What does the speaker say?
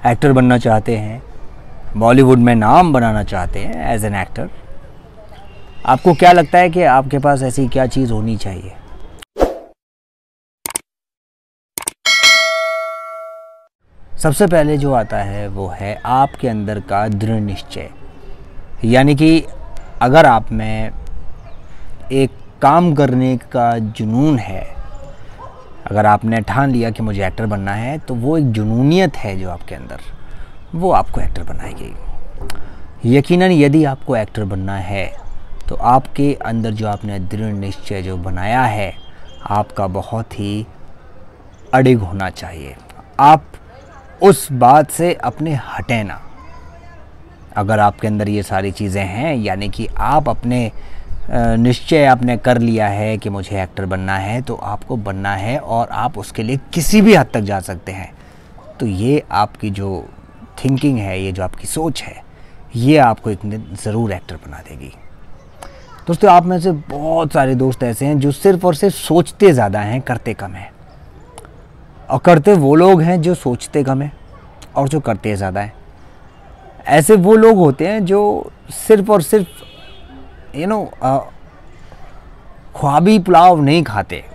Actor बनना चाहते हैं, बॉलीवुड में नाम बनाना चाहते हैं एज एन एक्टर, आपको क्या लगता है कि आपके पास ऐसी क्या चीज़ होनी चाहिए? सबसे पहले जो आता है वो है आपके अंदर का दृढ़ निश्चय। यानी कि अगर आप में एक काम करने का जुनून है, अगर आपने ठान लिया कि मुझे एक्टर बनना है, तो वो एक जुनूनियत है जो आपके अंदर, वो आपको एक्टर बनाएगी। यकीनन यदि आपको एक्टर बनना है तो आपके अंदर जो आपने दृढ़ निश्चय जो बनाया है, आपका बहुत ही अडिग होना चाहिए। आप उस बात से अपने हटें ना। अगर आपके अंदर ये सारी चीज़ें हैं, यानी कि आप अपने निश्चय आपने कर लिया है कि मुझे एक्टर बनना है, तो आपको बनना है और आप उसके लिए किसी भी हद तक जा सकते हैं। तो ये आपकी जो थिंकिंग है, ये जो आपकी सोच है, ये आपको एक दिन ज़रूर एक्टर बना देगी। दोस्तों, आप में से बहुत सारे दोस्त ऐसे हैं जो सिर्फ़ और सिर्फ सोचते ज़्यादा हैं, करते कम हैं। और करते वो लोग हैं जो सोचते कम हैं और जो करते ज़्यादा हैं। ऐसे वो लोग होते हैं जो सिर्फ़ और सिर्फ ख्वाबी पुलाव नहीं खाते,